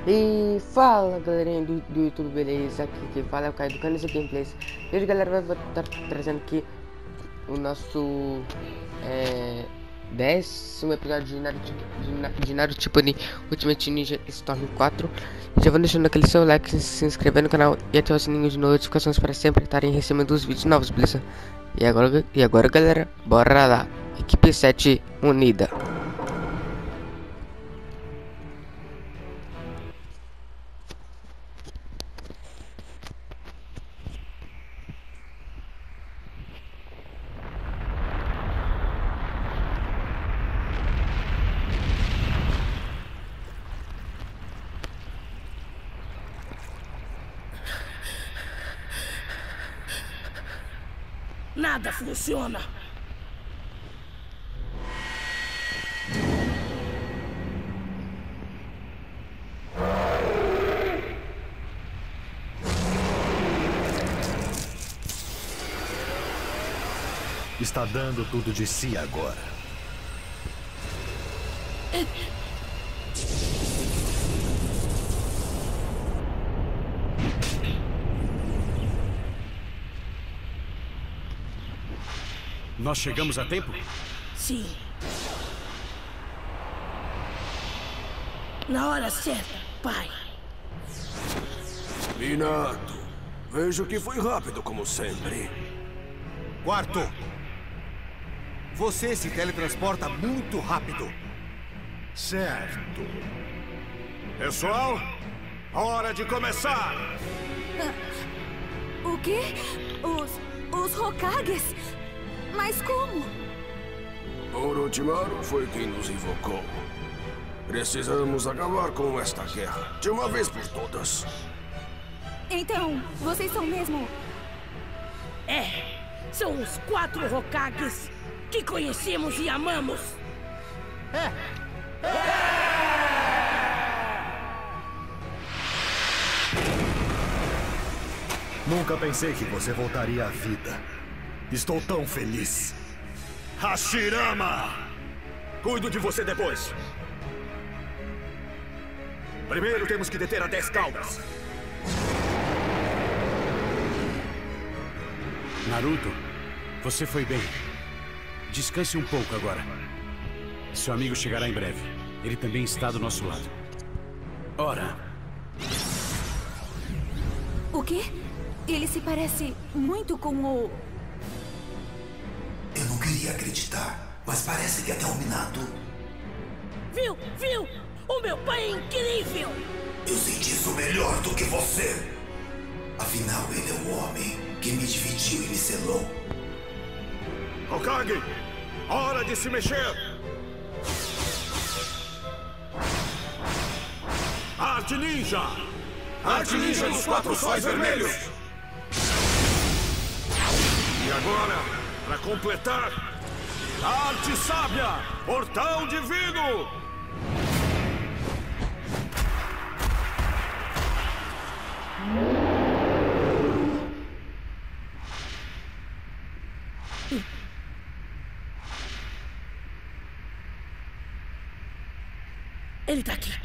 E fala galerinha do YouTube, beleza? Aqui quem fala é o Caio do Canis Gameplays. E hoje galera vai estar trazendo aqui o nosso 10º episódio de Naruto Shippuden Ultimate Ninja Storm 4. Já vou deixando aquele seu like, se inscrever no canal e ativar o sininho de notificações para sempre estarem recebendo os vídeos novos, beleza? E agora galera, bora lá. Equipe 7 unida. Nada funciona. Está dando tudo de si agora. Nós chegamos a tempo? Sim. Na hora certa, pai. Minato, vejo que foi rápido como sempre. Quarto! Você se teletransporta muito rápido. Certo. Pessoal, hora de começar! O quê? Os Hokages? Mas como? Orochimaru foi quem nos invocou. Precisamos acabar com esta guerra, de uma vez por todas. Então, vocês são mesmo... São os 4 Hokages que conhecemos e amamos. Nunca pensei que você voltaria à vida. Estou tão feliz. Hashirama! Cuido de você depois. Primeiro temos que deter a 10 caudas. Naruto, você foi bem. Descanse um pouco agora. Seu amigo chegará em breve. Ele também está do nosso lado. Ora. O quê? Ele se parece muito com o... Eu não queria acreditar, mas parece que até o Minato... Viu? O meu pai é incrível! Eu senti isso melhor do que você. Afinal, ele é o homem que me dividiu e me selou. Hokage, hora de se mexer! Arte Ninja! Arte Ninja dos 4 sóis vermelhos! E agora, para completar, a Arte Sábia, Portal Divino! Ele tá aqui.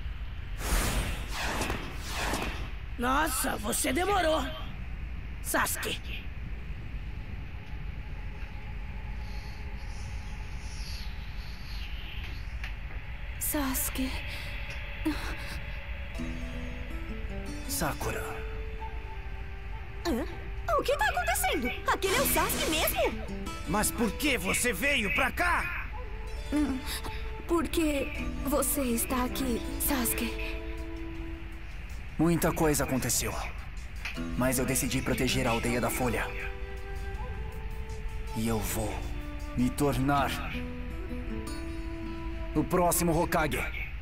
Nossa, você demorou. Sasuke. Sasuke... Sakura. Hã? O que tá acontecendo? Aquele é o Sasuke mesmo? Mas por que você veio pra cá? Porque você está aqui, Sasuke. Muita coisa aconteceu, mas eu decidi proteger a Aldeia da Folha. E eu vou me tornar o próximo Hokage.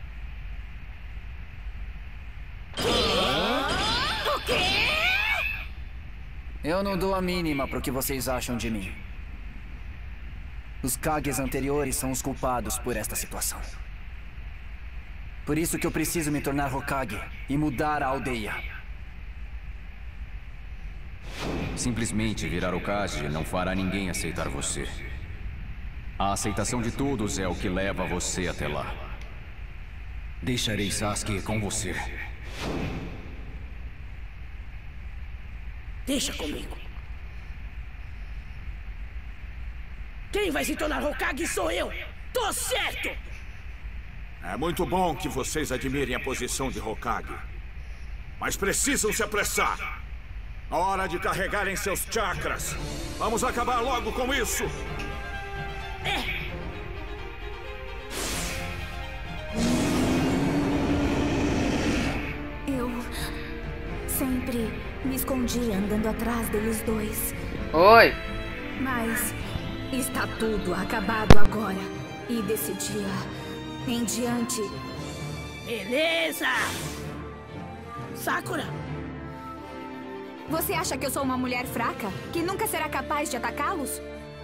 O quê? Eu não dou a mínima pro que vocês acham de mim. Os Kages anteriores são os culpados por esta situação. Por isso que eu preciso me tornar Hokage e mudar a aldeia. Simplesmente virar Hokage não fará ninguém aceitar você. A aceitação de todos é o que leva você até lá. Deixarei Sasuke com você. Deixa comigo. Quem vai se tornar Hokage sou eu. Tô certo! É muito bom que vocês admirem a posição de Hokage. Mas precisam se apressar. Hora de carregarem seus chakras. Vamos acabar logo com isso. É. Eu sempre me escondi andando atrás deles dois. Oi! Mas está tudo acabado agora. E desse dia em diante... Beleza! Sakura! Você acha que eu sou uma mulher fraca? Que nunca será capaz de atacá-los?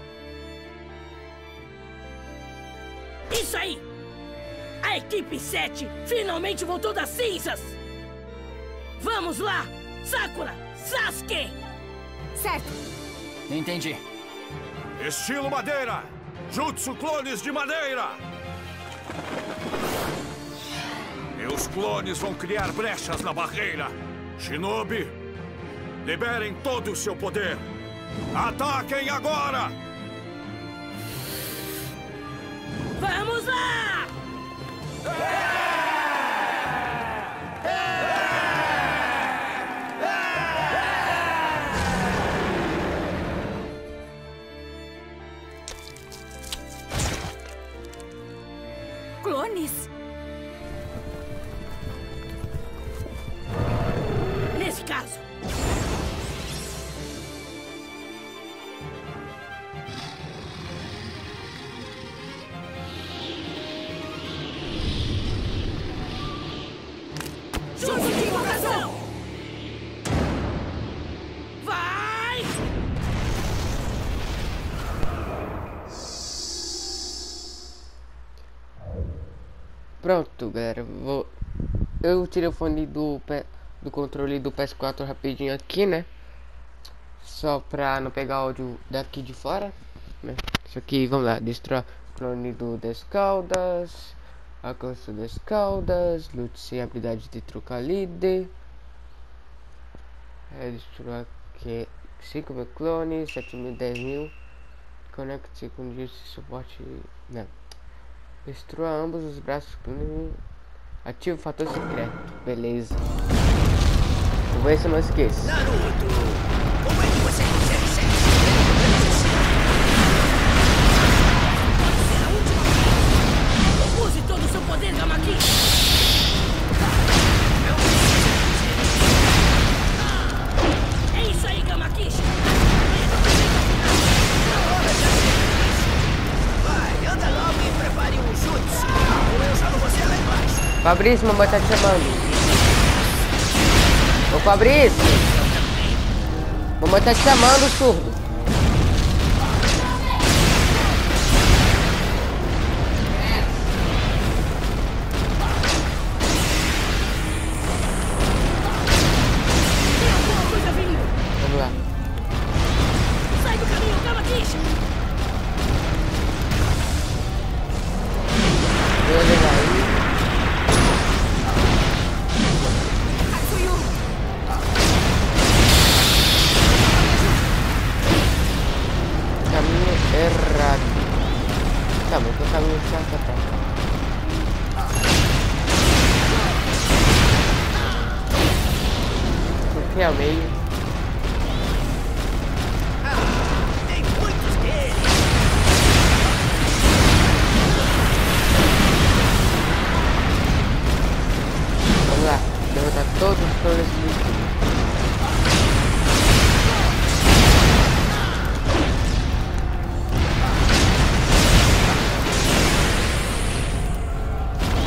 Isso aí! A equipe 7 finalmente voltou das cinzas! Vamos lá! Sakura! Sasuke! Certo! Entendi. Estilo madeira! Jutsu clones de madeira! Meus clones vão criar brechas na barreira. Shinobi, liberem todo o seu poder. Ataquem agora! Vamos lá! Clones? Nesse caso... Jutsu de invocação! Vai! Pronto, galera. Eu tirei o fone do controle do PS4 rapidinho aqui, né? Só pra não pegar áudio daqui de fora, né? Isso aqui, vamos lá. Destruir clone do Descaldas. Alcanço Descaldas. Lute sem habilidade de trocar líder. Destruir aqui 5.000 clones, 7.000, 10.000. Conecte com esse suporte. Não. Destrua ambos os braços. Ativa o fator secreto. Beleza. Vou ver se eu não esqueço. Naruto! Como é que você consegue ser assim? Será a última. Use todo o seu poder, Gamaki! É isso aí, Gamaki! Vai, anda logo e prepare um jutsu. Eu já não você lá embaixo. Fabrício, mamãe tá te chamando. Ô Fabrício! Mamãe tá te chamando, surdo. Vamos lá. Sai do caminho, Gamaki! Vou levar aí. Caminho errado. Tá bom, tô caminho certo pra cá. Porque é o meio. Tem muitos deles! Vamos lá, derrotar todos os clones do YouTube.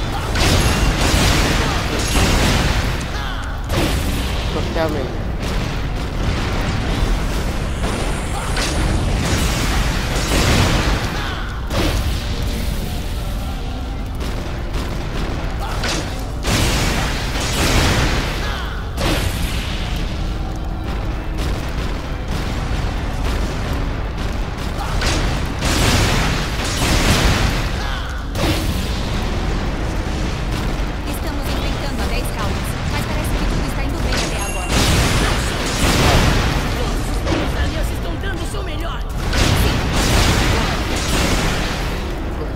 Cortar o meio.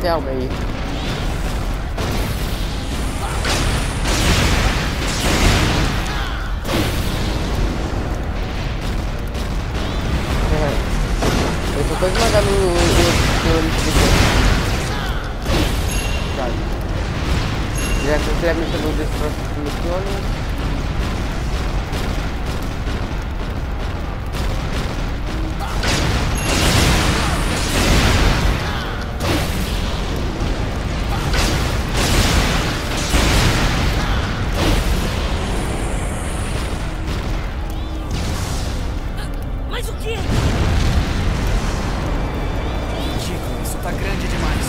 calma aí. Eu tô quase mandando já que a missão do próximo missão. Mas o quê? Ridículo, isso tá grande demais.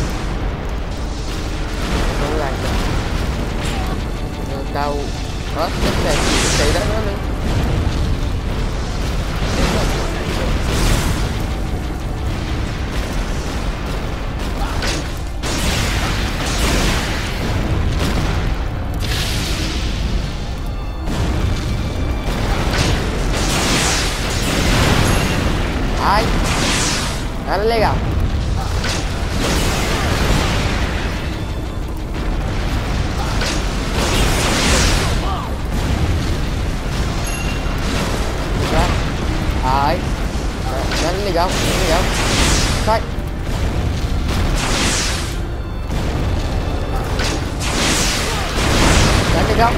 Vamos lá, então. Vou dar o... Nossa, isso aí dá não, hein? Ai, nada legal. Ai, nada legal, nada legal. Sai. Nada legal.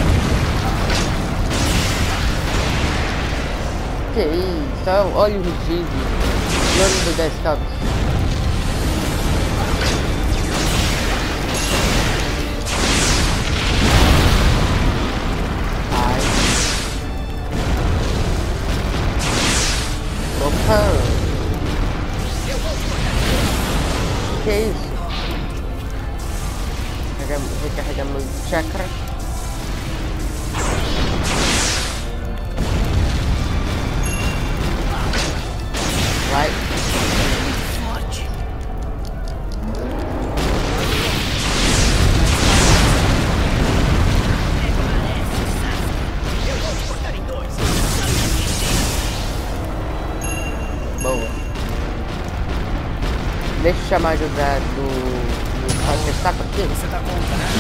Que isso, olha o rugido. Nome do desktop. Ai. Opa. Que isso? Recarregamos o chakra. Vai. Forte. Eu vou te cortar em dois. Boa. Deixa eu chamar a ajuda do saco aqui. Você tá conta, né?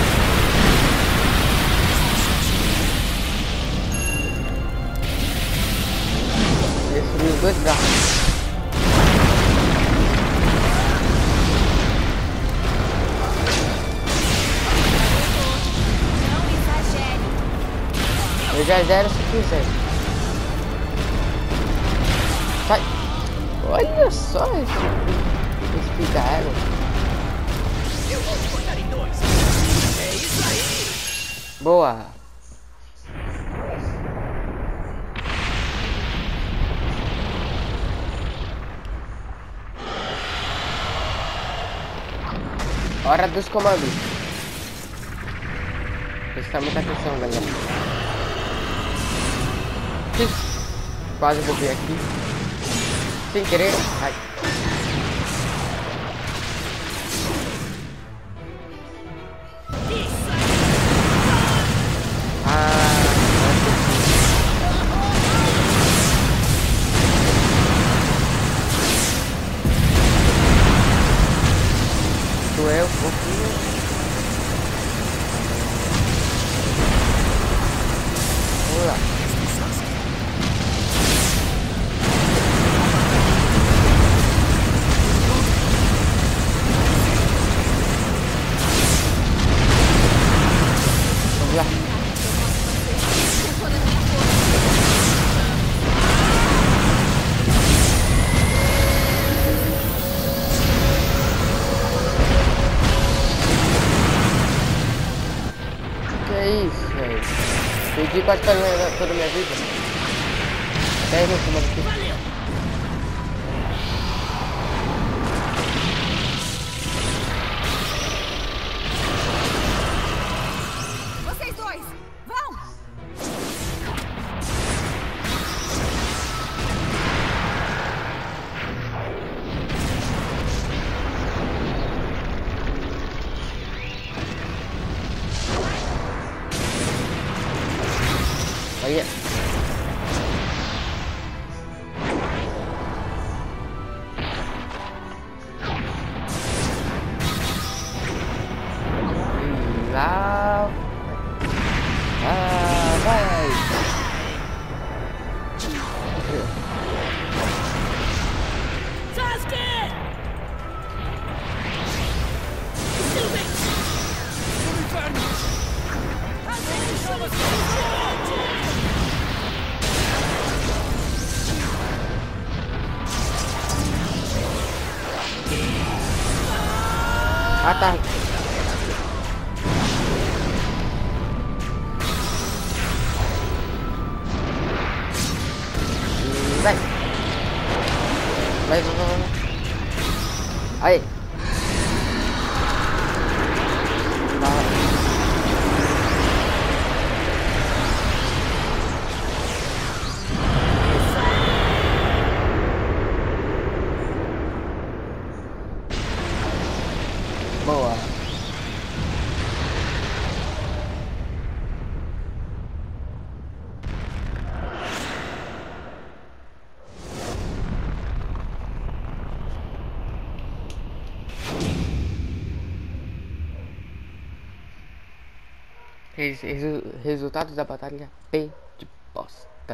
Destruiu os dois braços. Não exagere. Eu já zero se quiser. Sai. Olha só esse pigarro. Eu vou te cortar em dois. É isso aí. Boa. Hora dos comandos. Prestar muita atenção, galera. Quase vou ver aqui. Sem querer. Ai. Doeu um pouquinho. Vamos lá. Vamos lá. Que é isso, velho? Perdi quase toda a minha vida. 10 no cima daqui. Vocês dois, vão! Olha. Ah, tá. Vai. Vai. Aí. Boa. Resultados da batalha P de bosta.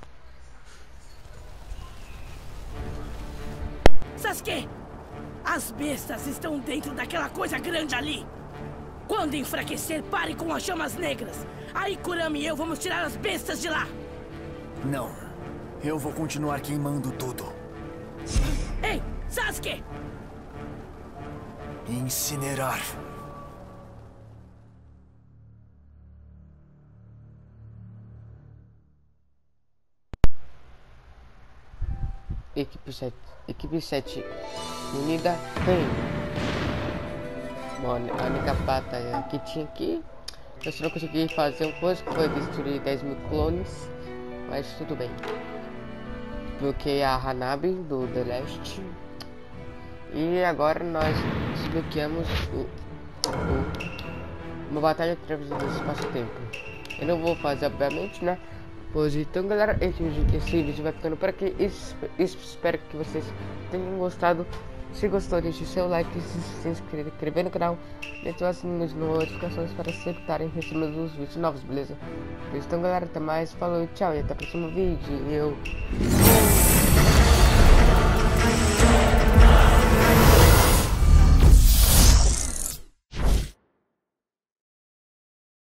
Sasuke! As bestas estão dentro daquela coisa grande ali! Quando enfraquecer, pare com as chamas negras! Aí Kurama e eu vamos tirar as bestas de lá! Não. Eu vou continuar queimando tudo. Ei, Sasuke! Incinerar. Equipe 7 unida bem. Bom, a única batalha que tinha aqui, eu só não consegui fazer uma coisa que foi destruir 10.000 clones, mas tudo bem. Bloqueei a Hanabi do The Last. E agora nós desbloqueamos uma batalha através do espaço-tempo. Eu não vou fazer, obviamente, né? Pois então, galera, esse vídeo vai ficando por aqui. Espero que vocês tenham gostado. Se gostou, deixe o seu like, se inscrever no canal e ative as notificações para sempre estarem recebendo os vídeos novos, beleza? Então, galera, até mais, falou, tchau e até o próximo vídeo.